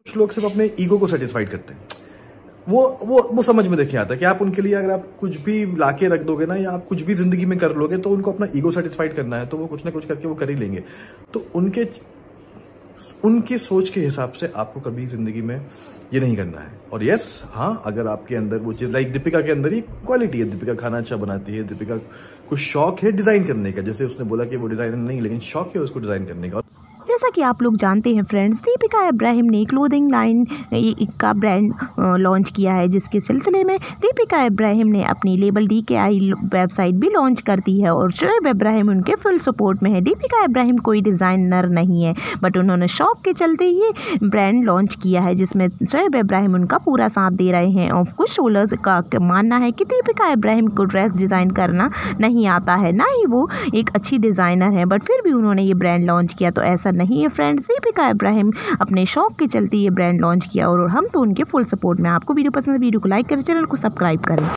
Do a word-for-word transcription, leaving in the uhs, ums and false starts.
कुछ लोग सिर्फ अपने ईगो को सेटिस्फाइड करते हैं। वो वो वो समझ में देखिए आता है कि आप उनके लिए अगर आप कुछ भी लाके रख दोगे ना, या आप कुछ भी जिंदगी में कर लोगे, तो उनको अपना ईगो सेटिस्फाइड करना है, तो वो कुछ ना कुछ करके वो कर ही लेंगे। तो उनके उनकी सोच के हिसाब से आपको कभी जिंदगी में ये नहीं करना है। और यस, हाँ, अगर आपके अंदर वो चीज, लाइक दीपिका के अंदर ही क्वालिटी है, दीपिका खाना अच्छा बनाती है, दीपिका को शौक है डिजाइन करने का, जैसे उसने बोला कि वो डिजाइनर नहीं, लेकिन शौक है उसको डिजाइन करने का। जैसा कि आप लोग जानते हैं फ्रेंड्स, दीपिका इब्राहिम ने क्लोथिंग लाइन का ब्रांड लॉन्च किया है, जिसके सिलसिले में दीपिका इब्राहिम ने अपनी लेबल डी के आई वेबसाइट भी लॉन्च कर दी है और शोएब इब्राहिम उनके फुल सपोर्ट में है। दीपिका इब्राहिम कोई डिज़ाइनर नहीं है, बट उन्होंने शौक के चलते ये ब्रांड लॉन्च किया है, जिसमें शोएब इब्राहिम उनका पूरा साथ दे रहे हैं। और कुछ सोलर्स का मानना है कि दीपिका इब्राहिम को ड्रेस डिज़ाइन करना नहीं आता है, ना ही वो एक अच्छी डिज़ाइनर है, बट फिर भी उन्होंने ये ब्रांड लॉन्च किया। तो ऐसा नहीं है फ्रेंड्स, दीपिका इब्राहिम अपने शौक के चलते ये ब्रांड लॉन्च किया और हम तो उनके फुल सपोर्ट में। आपको वीडियो पसंद है, वीडियो को लाइक करें, चैनल को सब्सक्राइब करें।